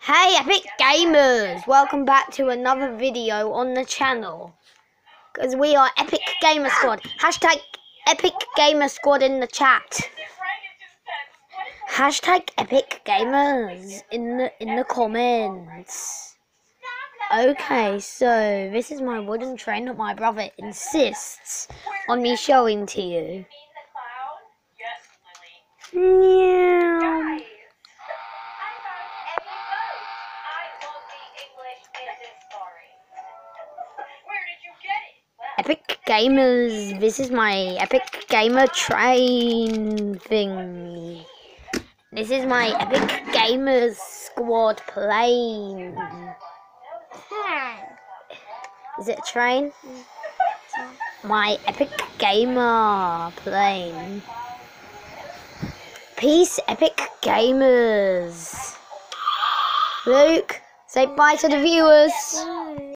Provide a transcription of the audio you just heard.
Hey Epic Gamers! Welcome back to another video on the channel. Because we are Epic Gamer Squad. Hashtag Epic Gamer Squad in the chat. Hashtag Epic Gamers in the comments. Okay, so this is my wooden train that my brother insists on me showing to you. Meow. Epic Gamers, this is my Epic Gamer train thing. This is my Epic Gamers Squad plane. Is it a train? My Epic Gamer plane. Peace, Epic Gamers. Luke, say bye to the viewers.